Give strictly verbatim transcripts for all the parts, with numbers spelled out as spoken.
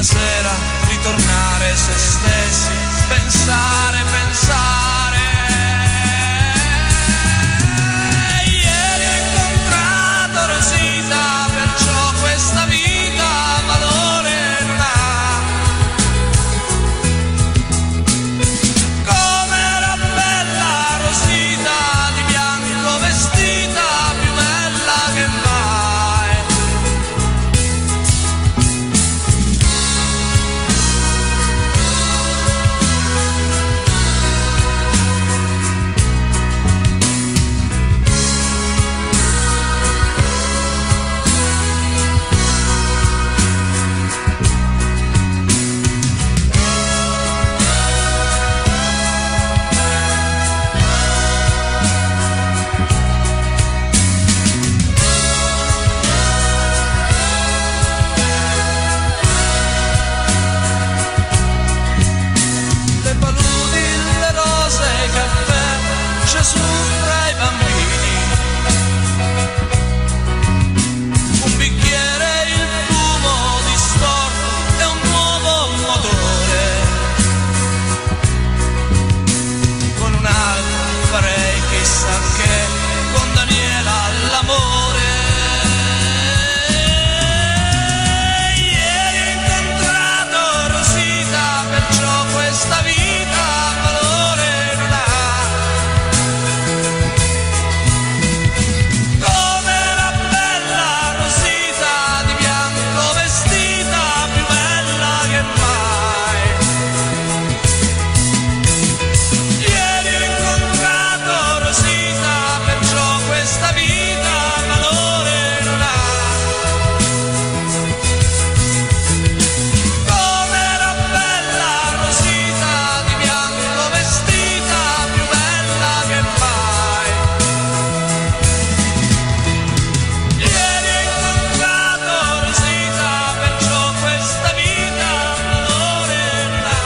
una sera ritornare se stessi, pensare, pensare. Ieri ho incontrato Rosita, perciò questa vita valore non ha. Com'era bella Rosita, di bianco vestita, più bella che mai. Le paludi, le rose, il caffè, Gesù fra i bambini. Un bicchiere, il fumo distorto e un nuovo motore. Con un altro farei chissà che, con Daniela l'amore. Ieri ho incontrato Rosita, perciò questa vita valore non ha. Com'era bella Rosita, di bianco vestita, più bella che mai. Ieri ho incontrato Rosita, perciò questa vita valore non ha. Com'era bella Rosita, di bianco vestita, più bella che mai. Ieri ho incontrato Rosita, perciò questa vita valore non ha.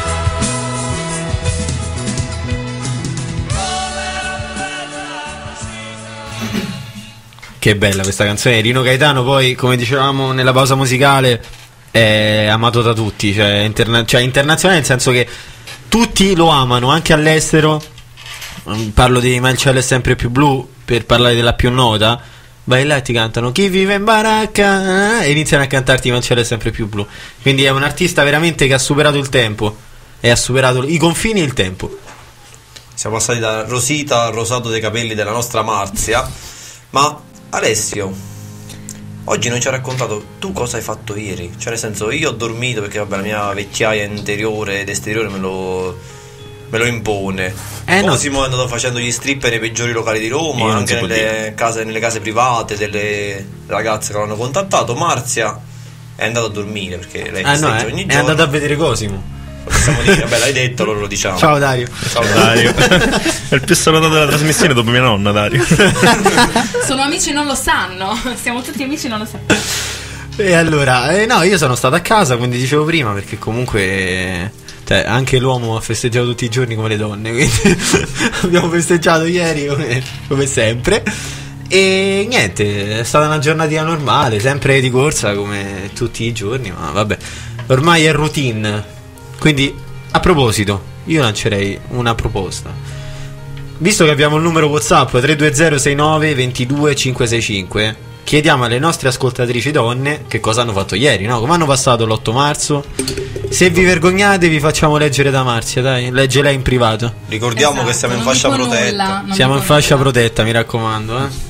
Com'era bella Rosita. Che bella questa canzone. Rino Gaetano, poi, come dicevamo nella pausa musicale, è amato da tutti, cioè, interna- cioè internazionale, nel senso che tutti lo amano, anche all'estero. Mm, Parlo di Ma il cielo è sempre più blu, per parlare della più nota. Vai là e ti cantano Chi vive in baracca, e iniziano a cantarti Ma il cielo è sempre più blu. Quindi è un artista veramente che ha superato il tempo, e ha superato i confini e il tempo. Siamo passati da Rosita al rosato dei capelli della nostra Marzia. Ma Alessio, oggi non ci ha raccontato tu cosa hai fatto ieri. Cioè, nel senso, io ho dormito perché vabbè, la mia vecchiaia interiore ed esteriore me lo, me lo impone. Eh, no. Cosimo è andato facendo gli stripper nei peggiori locali di Roma, Io non anche si può nelle case, nelle case private delle ragazze che l'hanno contattato. Marzia è andata a dormire perché lei Ah no, festeggia eh? ogni È giorno. andato a vedere Cosimo. Possiamo dire, vabbè, l'hai detto, allora lo diciamo. Ciao Dario. Ciao Dario. È il più salutato della trasmissione dopo mia nonna, Dario. Sono amici, non lo sanno. Siamo tutti amici, non lo sanno. E allora, eh, no, io sono stato a casa, quindi dicevo prima, perché comunque, cioè, anche l'uomo ha festeggiato tutti i giorni come le donne, quindi abbiamo festeggiato ieri come, come sempre. E niente, è stata una giornatina normale, sempre di corsa come tutti i giorni, ma vabbè, ormai è routine. Quindi, a proposito, io lancerei una proposta. Visto che abbiamo il numero WhatsApp tre due zero sei nove due due cinque sei cinque, chiediamo alle nostre ascoltatrici donne che cosa hanno fatto ieri, no? Come hanno passato l'otto marzo. Se vi vergognate vi facciamo leggere da Marzia, dai, legge lei in privato. Ricordiamo Esatto, che siamo in non fascia dico protetta. nulla, non Siamo in dico fascia nulla. protetta, mi raccomando, eh.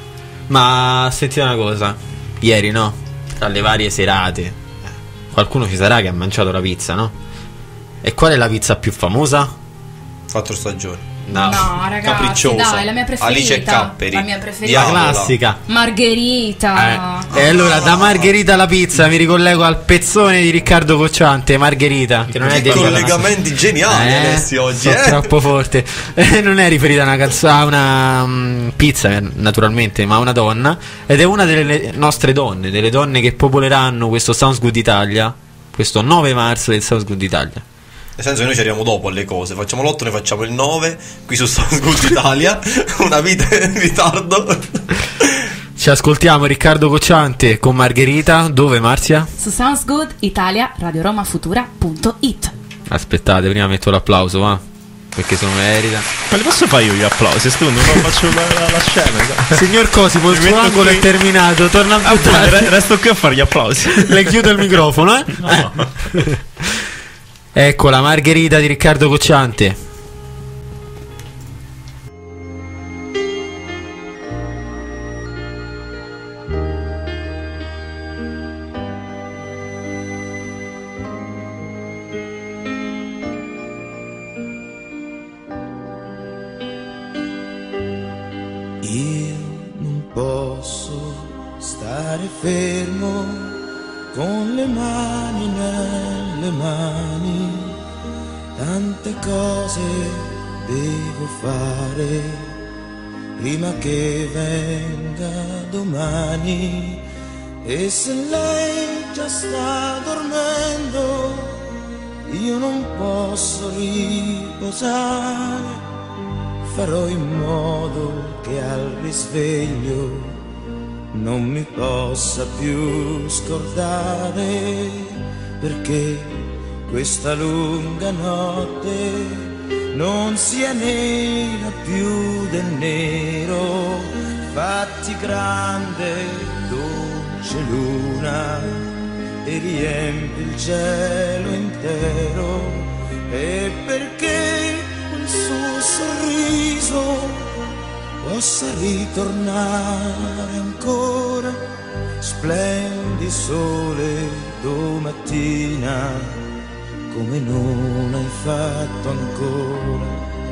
Ma sentite una cosa, ieri, no? Tra le varie serate, qualcuno ci sarà che ha mangiato la pizza, no? E qual è la pizza più famosa? Quattro stagioni. No, No, ragazzi, Capricciosa. dai, la mia preferita. Alice e Capperi. La mia la preferita. Diavola. classica. Margherita. Eh, E allora da Margherita alla pizza mi ricollego al pezzone di Riccardo Cocciante, Margherita, che non è Che dedicata a una- collegamenti geniali Eh, Alessio oggi, sono eh? troppo forte. Eh, non è riferita a una, canzo- a una mm, pizza, eh, naturalmente, ma a una donna. Ed è una delle nostre donne, delle donne che popoleranno questo Sounds Good Italia, questo nove marzo del Sounds Good Italia. Nel senso che noi ci arriviamo dopo alle cose. Facciamo l'otto, ne facciamo il nove qui su Sounds Good Italia. Una vita in ritardo. Ci ascoltiamo Riccardo Cocciante con Margherita. Dove, Marzia? Su Sounds Good Italia, radio roma futura punto it. Aspettate, prima metto l'applauso, va? Perché sono merita. Ma li posso fare io gli applausi? Secondo me faccio la, la, la scena. Signor Cosimo, il Mi suo metto angolo qui. è terminato. Torna più Ah, tardi. re- resto qui a fare gli applausi. Le chiudo il microfono, eh? No. Ecco la Margherita di Riccardo Cocciante. Io non posso stare fermo con le mani nelle mani, tante cose devo fare prima che venga domani, e se lei già sta dormendo io non posso riposare. Farò in modo che al risveglio non mi possa più scordare, perché questa lunga notte non sia nera più del nero. Fatti grande, dolce luna, e riempi il cielo intero, e perché il suo sorriso possa ritornare ancora. Splendi sole domattina come non hai fatto ancora,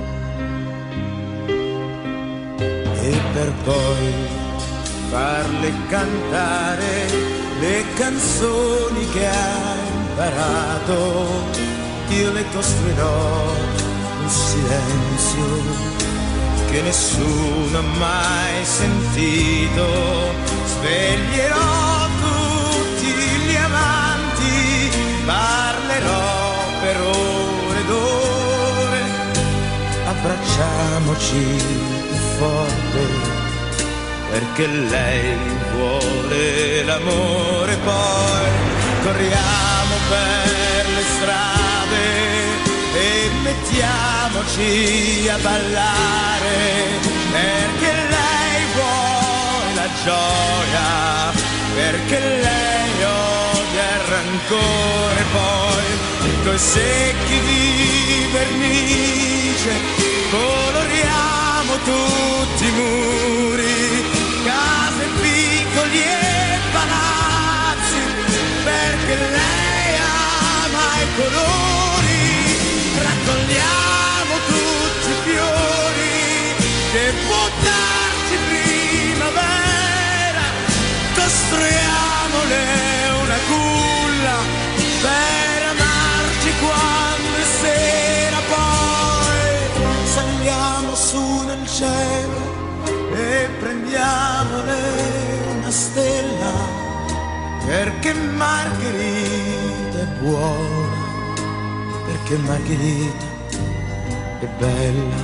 e per poi farle cantare le canzoni che hai imparato. Io le costruirò un silenzio che nessuno ha mai sentito. Sveglierò tutti gli amanti, parlerò per ore ed ore. Abbracciamoci più forte, perché lei vuole l'amore. Poi corriamo per le strade e mettiamoci a ballare, perché lei vuole la gioia, perché lei odia il rancore. Poi coi secchi di vernice coloriamo tutti i muri, case, piccoli e palazzi, perché lei ama i colori. Raccogliamo tutti i fiori che può darci primavera, costruiamole una culla per amarci quando è sera. Poi saliamo su nel cielo e prendiamole una stella, perché Margherita è buona, perché Margherita è bella,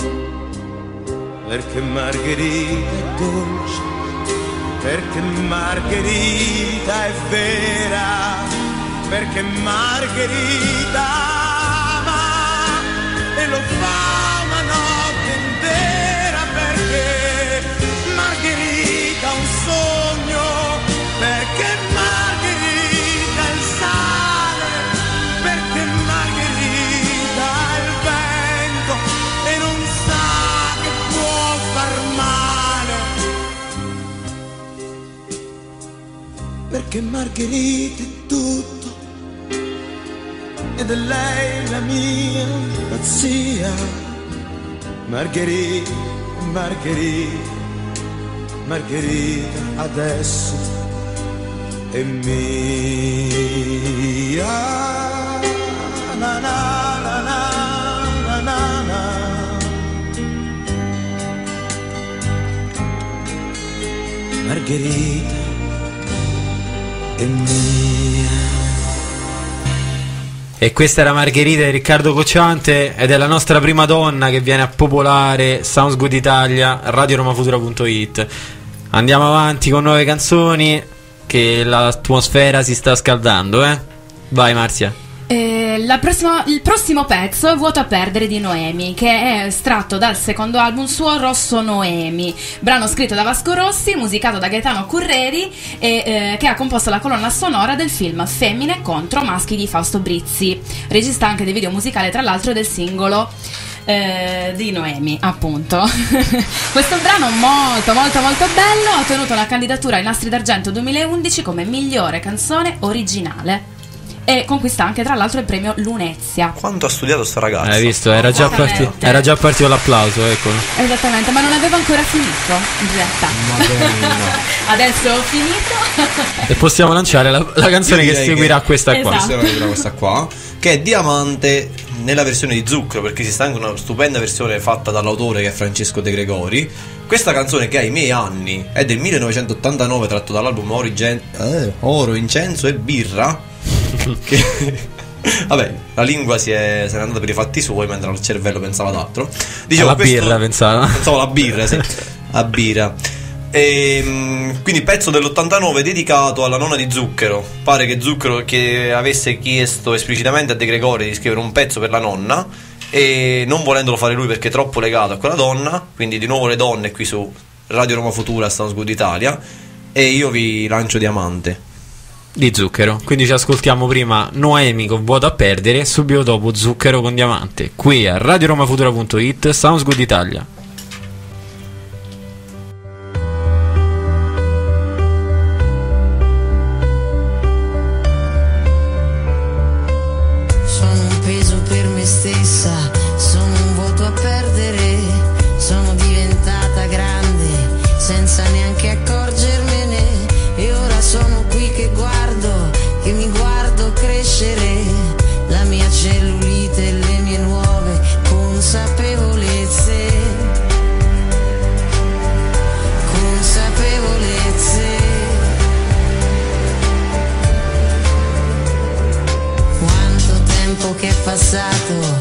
perché Margherita è dolce, perché Margherita è vera, perché Margherita ama e lo fa una notte intera, perché Margherita ha un sogno, perché Margherita è il sale, perché Margherita è il vento e non sa che può far male, perché Margherita è tutto ed è lei la mia pazzia. Margherita, Margherita, Margherita adesso è mia. Na, na, na, na, na, na, na. Margherita è mia. E questa era Margherita di Riccardo Cocciante ed è la nostra prima donna che viene a popolare Sounds Good Italia, radio roma futura punto it. Andiamo avanti con nuove canzoni, che l'atmosfera si sta scaldando, eh? Vai Marzia. Eh, la prossima- il prossimo pezzo è Vuoto a perdere di Noemi, che è estratto dal secondo album suo, Rosso Noemi, brano scritto da Vasco Rossi, musicato da Gaetano Curreri e eh, che ha composto la colonna sonora del film Femmine contro maschi di Fausto Brizzi, regista anche del video musicale tra l'altro del singolo eh, di Noemi, appunto. Questo brano molto molto molto bello ha ottenuto una candidatura ai Nastri d'Argento duemilaundici come migliore canzone originale e conquista anche tra l'altro il premio Lunezia. Quanto ha studiato sta ragazza? Hai visto? Era già, Esattamente. parti- era già partito l'applauso, eccolo. Esattamente, ma non avevo ancora finito in realtà. Madonna. Adesso ho finito. E possiamo lanciare la, la canzone Io che direi seguirà che- questa qua. Esatto. Questa era questa qua, che è Diamante nella versione di Zucchero, perché esiste anche una stupenda versione fatta dall'autore che è Francesco De Gregori. Questa canzone, che ha i miei anni, è del millenovecentottantanove, tratto dall'album Oro, Ingen- eh, Oro, Incenso e Birra. Che vabbè, la lingua si è, se n'è andata per i fatti suoi, mentre il cervello pensava ad altro. Dicevo, Alla questo- birra pensava. Pensavo alla birra, sì. A birra. E, quindi pezzo dell'ottantanove dedicato alla nonna di Zucchero. Pare che Zucchero che avesse chiesto esplicitamente a De Gregori di scrivere un pezzo per la nonna, e non volendolo fare lui perché è troppo legato a quella donna. Quindi di nuovo le donne qui su Radio Roma Futura, Sounds Good Italia. E io vi lancio Diamante Di Zucchero. Quindi ci ascoltiamo prima Noemi con Vuoto a perdere e subito dopo Zucchero con Diamante, qui a radio roma futura punto it, Sounds Good Italia. Sono un peso per me stessa, sono un vuoto a perdere, sono diventata grande senza neanche accorgermene, e ora sono qui che guardo, che mi guardo crescere, la mia cellulite e le mie nuove consapevolezze, consapevolezze. Quanto tempo che è passato